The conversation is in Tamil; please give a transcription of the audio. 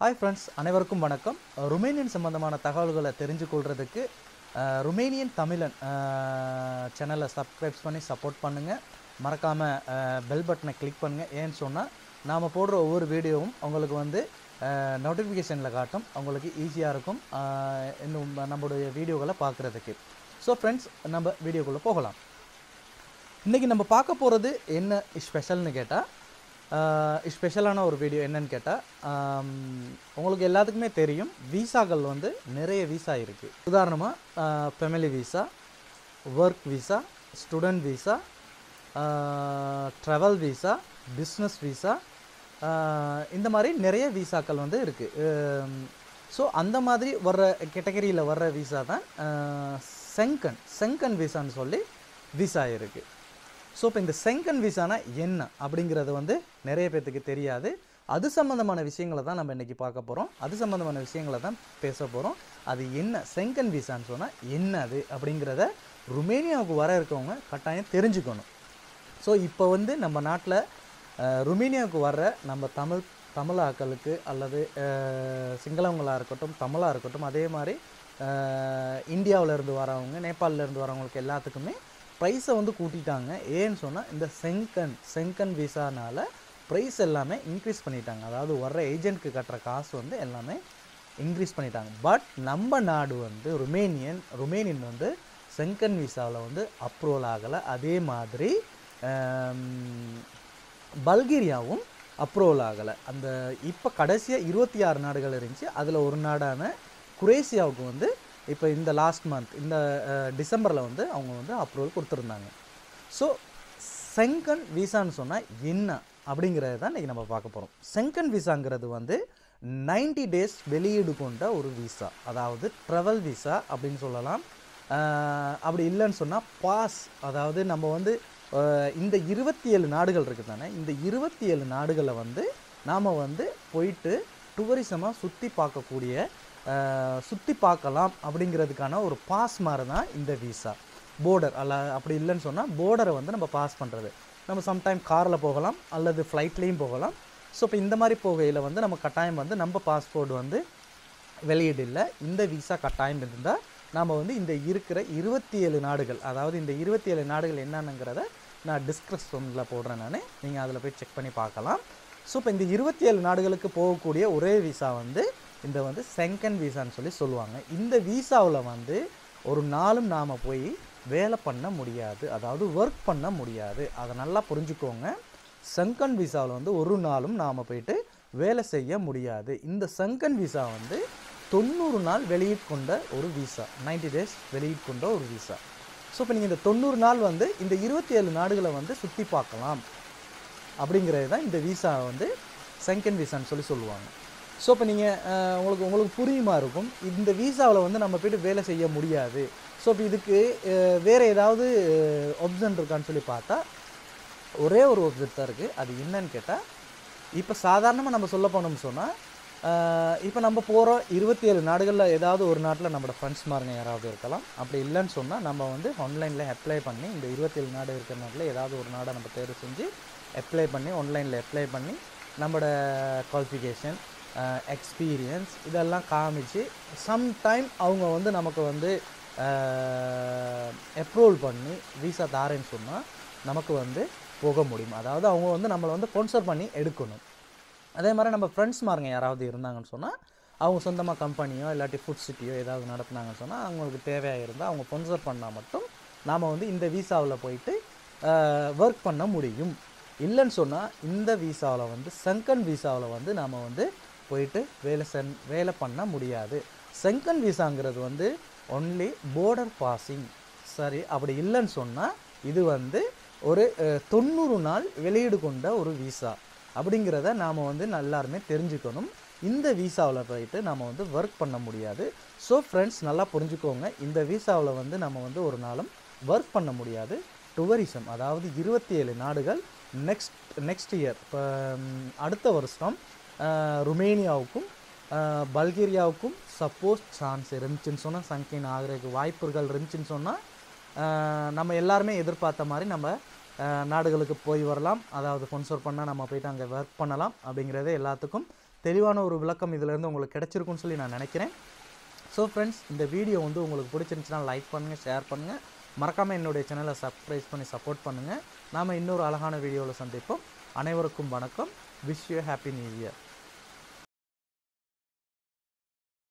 Hi friends, அனைவருக்கும் வணக்கம். ருமேனியன் சம்பந்தமான தகவல்களை தெரிஞ்சு கொள்றதுக்கு ருமேனியன் தமிழன் சேனலை சப்ஸ்கிரைப் பண்ணி சப்போர்ட் பண்ணுங்க. மறக்காம பெல் பட்டனை கிளிக் பண்ணுங்க. ஏன்னு சொன்னா நாம போடுற ஒவ்வொரு வீடியோவும் உங்களுக்கு வந்து நோட்டிஃபிகேஷன்ல காட்டும். உங்களுக்கு ஈஸியா இருக்கும் இன்னும் நம்மளுடைய வீடியோகளை பார்க்கிறதுக்கு. ஸோ ஃப்ரெண்ட்ஸ், நம்ம வீடியோக்குள்ள போகலாம். இன்னைக்கு நம்ம பார்க்க போறது என்ன ஸ்பெஷல்னு கேட்டா ஸ்பெஷலான ஒரு வீடியோ என்னன்னு கேட்டால், உங்களுக்கு எல்லாத்துக்குமே தெரியும் வீசாக்கள் வந்து நிறைய வீசா இருக்குது. உதாரணமாக family visa, work visa, student visa, travel visa, business visa, இந்த மாதிரி நிறைய வீசாக்கள் வந்து இருக்குது. ஸோ அந்த மாதிரி வர்ற கேட்டகரியில் வர்ற வீசா தான் செங்கன் வீசான்னு சொல்லி வீசா இருக்குது. ஸோ இப்போ இந்த செங்கன் வீசானா என்ன அப்படிங்கிறது வந்து நிறைய பேர்த்துக்கு தெரியாது. அது சம்மந்தமான விஷயங்களை தான் நம்ம இன்றைக்கி பார்க்க போகிறோம். அது சம்மந்தமான விஷயங்களை தான் பேச போகிறோம். அது என்ன செங்கன் வீசான்னு சொன்னால் என்ன அது அப்படிங்கிறத ருமேனியாவுக்கு வர இருக்கவங்க கட்டாயம் தெரிஞ்சுக்கணும். ஸோ இப்போ வந்து நம்ம நாட்டில் ருமேனியாவுக்கு வர்ற நம்ம தமிழ் ஆக்களுக்கு அல்லது சிங்களவங்களாக இருக்கட்டும், தமிழாக இருக்கட்டும், அதே மாதிரி இந்தியாவிலேருந்து வரவங்க, நேபாளிலேருந்து வரவங்களுக்கு எல்லாத்துக்குமே ப்ரைஸை வந்து கூட்டிட்டாங்க. ஏன்னு சொன்னால் இந்த செங்கன் வீசானால் ப்ரைஸ் எல்லாமே இன்க்ரீஸ் பண்ணிட்டாங்க. அதாவது வர்ற ஏஜென்ட்க்கு கட்டுற காசு வந்து எல்லாமே இன்க்ரீஸ் பண்ணிட்டாங்க. பட் நம்ம நாடு வந்து ருமேனியன் வந்து செங்கன் வீசாவில் வந்து அப்ரூவல் ஆகலை. அதே மாதிரி பல்கேரியாவும் அப்ரூவல் ஆகலை. அந்த இப்போ கடைசியாக 26 நாடுகள் இருந்துச்சு. அதில் ஒரு நாடான குரேஷியாவுக்கு வந்து இப்போ இந்த லாஸ்ட் மந்த் இந்த டிசம்பரில் வந்து அவங்க வந்து அப்ரூவல் கொடுத்துருந்தாங்க. ஸோ செங்கன் வீசான்னு சொன்னால் என்ன அப்படிங்கிறத தான் இன்றைக்கி நம்ம பார்க்க போகிறோம். செங்கன் வீசாங்கிறது வந்து 90 days வெளியீடு கொண்ட ஒரு வீசா, அதாவது ட்ராவல் வீசா அப்படின்னு சொல்லலாம். அப்படி இல்லைன்னு சொன்னால் பாஸ், அதாவது நம்ம வந்து இந்த 27 நாடுகள் இருக்குது தானே, இந்த 27 நாடுகளை வந்து நாம் வந்து போயிட்டு டூரிசமாக சுற்றி பார்க்கலாம் அப்படிங்கிறதுக்கான ஒரு பாஸ் மாதிரி தான் இந்த வீசா. போர்டர் அப்படி இல்லைன்னு சொன்னால் போர்டரை வந்து நம்ம பாஸ் பண்ணுறது. நம்ம சம்டைம் காரில் போகலாம் அல்லது ஃப்ளைட்லேயும் போகலாம். ஸோ இப்போ இந்த மாதிரி போகையில் வந்து நம்ம கட்டாயம் வந்து நம்ம பாஸ்போர்ட் வந்து வெளியீடு இல்லை, இந்த வீசா கட்டாயம் இருந்தால் நாம் வந்து இந்த இருக்கிற 27 நாடுகள், அதாவது இந்த 27 நாடுகள் என்னன்னுங்கிறத நான் டிஸ்கிரிப்ஷனில் போடுறேன். நீங்கள் அதில் போய் செக் பண்ணி பார்க்கலாம். ஸோ இப்போ இந்த 27 நாடுகளுக்கு போகக்கூடிய ஒரே வீசா வந்து இந்த வந்து செங்கன் வீசான்னு சொல்லி சொல்லுவாங்க. இந்த வீசாவில் வந்து ஒரு நாளும் நாம் போய் வேலை பண்ண முடியாது, அதாவது ஒர்க் பண்ண முடியாது. அதை நல்லா புரிஞ்சுக்கோங்க. செங்கன் வீசாவில் வந்து ஒரு நாளும் நாம் போயிட்டு வேலை செய்ய முடியாது. இந்த செங்கன் வீசா வந்து 90 நாள் வெளியிட்டு கொண்ட ஒரு வீசா, 90 days வெளியிட்டு கொண்ட ஒரு வீசா. ஸோ இப்போ நீங்கள் இந்த 90 நாள் வந்து இந்த 27 நாடுகளை வந்து சுற்றி பார்க்கலாம் அப்படிங்கிறது தான் இந்த வீசா வந்து செங்கன் வீசான்னு சொல்லி சொல்லுவாங்க. ஸோ இப்போ நீங்கள் உங்களுக்கு புரியுமா இருக்கும், இந்த வீசாவில் வந்து நம்ம போய்ட்டு வேலை செய்ய முடியாது. ஸோ இப்போ இதுக்கு வேறு ஏதாவது ஆப்ஷன் இருக்கான்னு சொல்லி பார்த்தா ஒரே ஒரு ஆப்ஷன் தான் இருக்குது. அது என்னன்னு கேட்டால், இப்போ சாதாரணமாக நம்ம சொல்ல போனோம்னு சொன்னால், இப்போ நம்ம போகிற 27 நாடுகளில் ஏதாவது ஒரு நாட்டில் நம்மளோட ஃப்ரெண்ட்ஸ் மாருங்க யாராவது இருக்கலாம். அப்படி இல்லைன்னு சொன்னால் நம்ம வந்து ஆன்லைனில் அப்ளை பண்ணி இந்த 27 நாடு இருக்கிற நாட்டில் ஏதாவது ஒரு நாடை நம்ம தேர்வு செஞ்சு அப்ளை பண்ணி ஆன்லைனில் அப்ளை பண்ணி நம்மளோட குவாலிஃபிகேஷன், எக்ஸ்பீரியன்ஸ் இதெல்லாம் காமிச்சு சம்டைம் அவங்க வந்து நமக்கு வந்து அப்ரூவல் பண்ணி வீசா தாரேன்னு சொன்னால் நமக்கு வந்து போக முடியும். அதாவது அவங்க வந்து நம்மளை வந்து ஸ்பான்சர் பண்ணி எடுக்கணும். அதே மாதிரி நம்ம ஃப்ரெண்ட்ஸ் மாருங்க யாராவது இருந்தாங்கன்னு சொன்னால், அவங்க சொந்தமாக கம்பெனியோ இல்லாட்டி ஃபுட் சிட்டியோ ஏதாவது நடத்துனாங்கன்னு சொன்னால், அவங்களுக்கு தேவையாக இருந்தால் அவங்க ஸ்பான்சர் பண்ணால் மட்டும் நாம் வந்து இந்த வீசாவில் போயிட்டு ஒர்க் பண்ண முடியும். இல்லைன்னு சொன்னால் இந்த வீசாவில் வந்து செங்கன் வீசாவில் வந்து நாம் வந்து போயிட்டு வேலை பண்ண முடியாது. செங்கன் வீசாங்கிறது வந்து ஒன்லி போர்டர் பாசிங். சரி, அப்படி இல்லைன்னு சொன்னால் இது வந்து ஒரு 90 நாள் வெளியீடு கொண்ட ஒரு வீசா அப்படிங்கிறத நாம் வந்து எல்லாருமே தெரிஞ்சுக்கணும். இந்த வீசாவில் போயிட்டு நம்ம வந்து ஒர்க் பண்ண முடியாது. ஸோ ஃப்ரெண்ட்ஸ், நல்லா புரிஞ்சுக்கோங்க. இந்த வீசாவில் வந்து நம்ம வந்து ஒரு நாளும் ஒர்க் பண்ண முடியாது. டூரிசம், அதாவது 27 நாடுகள் நெக்ஸ்ட் இயர், இப்போ அடுத்த வருஷம் ருமேனியாவுக்கும் பல்கேரியாவுக்கும் சப்போஸ் சான்ஸ் இருந்துச்சுன்னு சொன்னால், சங்கின் ஆகிறதுக்கு வாய்ப்புகள் இருந்துச்சுன்னு சொன்னால், நம்ம எல்லாருமே எதிர்பார்த்த மாதிரி நம்ம நாடுகளுக்கு போய் வரலாம். அதாவது ஸ்பான்சர் பண்ணால் நம்ம போய்ட்டு அங்கே ஒர்க் பண்ணலாம் அப்படிங்கிறது எல்லாத்துக்கும் தெளிவான ஒரு விளக்கம் இதிலேருந்து உங்களுக்கு கிடைச்சிருக்குன்னு சொல்லி நான் நினைக்கிறேன். ஸோ ஃப்ரெண்ட்ஸ், இந்த வீடியோ வந்து உங்களுக்கு பிடிச்சிருந்துச்சுன்னா லைக் பண்ணுங்கள், ஷேர் பண்ணுங்கள். மறக்காமல் என்னுடைய சேனலை சப்ஸ்கிரைப் பண்ணி சப்போர்ட் பண்ணுங்கள். நாம் இன்னொரு அழகான வீடியோவில் சந்திப்போம். அனைவருக்கும் வணக்கம். Wish you happy new year.